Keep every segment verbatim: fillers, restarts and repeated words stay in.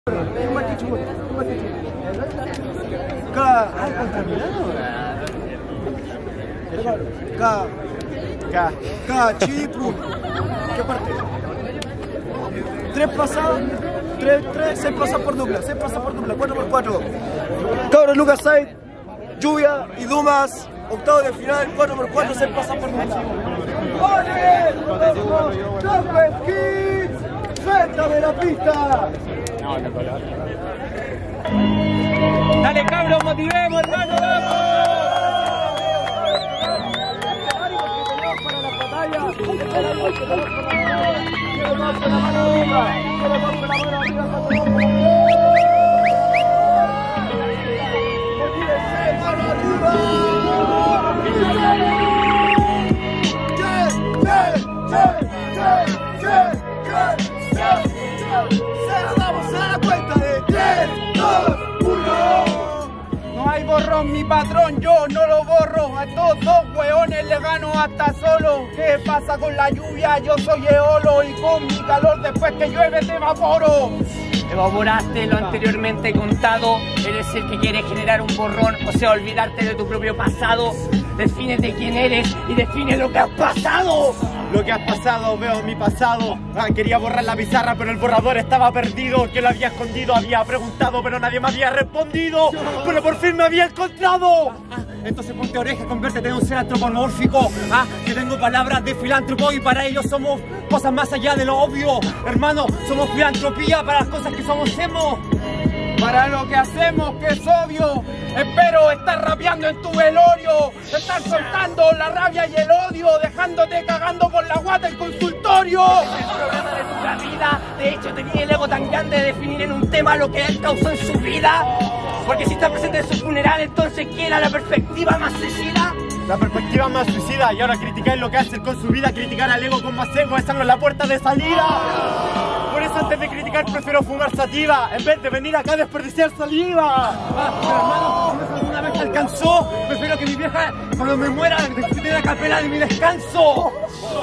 K. K. K. K. Chipru. ¿Qué parte? Tres pasadas. Tres, tres, seis pasadas por dupla. Seis pasadas por dupla. Cuatro por cuatro. Cabros Lucas Side. Lluvia y Dumas. Octavo de final. Cuatro por cuatro. Seis pasadas por dupla. ¡Ole! ¡Tope Kids! ¡Suéltame la pista! Dale, cabros, motivemos, hermano, mi patrón, yo no lo borro. A estos dos hueones le gano hasta solo. ¿Qué pasa con la lluvia? Yo soy eolo y con mi calor después que llueve te evaporo. Evaporaste lo anteriormente contado. Eres el que quiere generar un borrón, o sea, olvidarte de tu propio pasado. Defínete quién eres y define lo que has pasado. Lo que has pasado, veo mi pasado. Ah, quería borrar la pizarra, pero el borrador estaba perdido. Yo lo había escondido, había preguntado, pero nadie me había respondido. Pero por fin me había encontrado. Ah, entonces ponte oreja, conviértete en un ser antropomórfico. Ah, que tengo palabras de filántropo y para ellos somos cosas más allá de lo obvio. Hermano, somos filantropía para las cosas que somos hemos. Para lo que hacemos, que es obvio. Espero estar rapeando en tu velorio, estar soltando la rabia y el odio, dejándote cagando por la guata el consultorio. Es el problema de tu vida. De hecho, tenía el ego tan grande de definir en un tema lo que él causó en su vida. Porque si está presente en su funeral, entonces ¿qué era la perspectiva más suicida? La perspectiva más suicida. Y ahora criticar lo que hace con su vida, criticar al ego con más ego, esa no es la puerta de salida. Por eso antes de criticar prefiero fumar sativa en vez de venir acá a desperdiciar saliva. Ah, pero hermano, si alguna vez te alcanzó, prefiero que mi vieja cuando me muera disfrute la capela de mi descanso.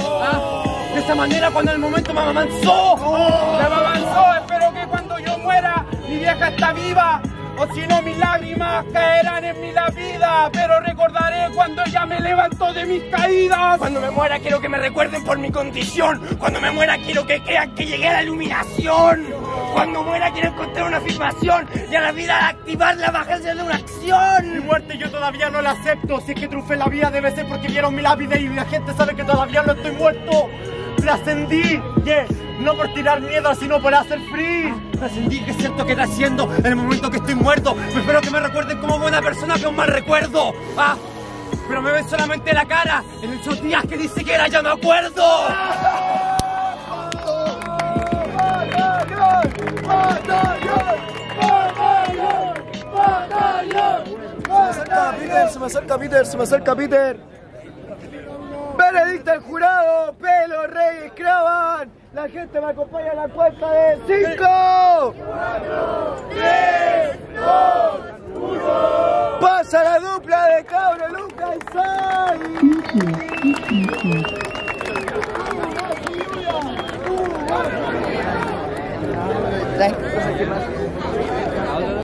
Ah, de esa manera cuando el momento me amamanzó. Me amamanzó, espero que cuando yo muera mi vieja está viva. O si no, mis lágrimas caerán en mi la vida. Pero recordaré cuando ella me levantó de mis caídas. Cuando me muera quiero que me recuerden por mi condición. Cuando me muera quiero que crean que llegué a la iluminación. Cuando muera quiero encontrar una afirmación y a la vida activar la bajancia de una acción. Mi muerte yo todavía no la acepto. Si es que triunfé en la vida debe ser porque vieron mi lápide y la gente sabe que todavía no estoy muerto. Trascendí, yeah. No por tirar miedo, sino por hacer free. Trascendí, que siento que trasciendo en el momento que estoy muerto. Prefiero que me recuerden como buena persona que un mal recuerdo. Ah, pero me ven solamente la cara en esos días que ni siquiera ya me acuerdo. Se me acerca Peter, se me acerca Peter, se me acerca Peter. Benedicta el jurado, Pelo Reyes Cravan. La gente me acompaña a la cuenta de cinco, cuatro, tres, dos, uno. Pasa la dupla de Cabro Lucas y Sai.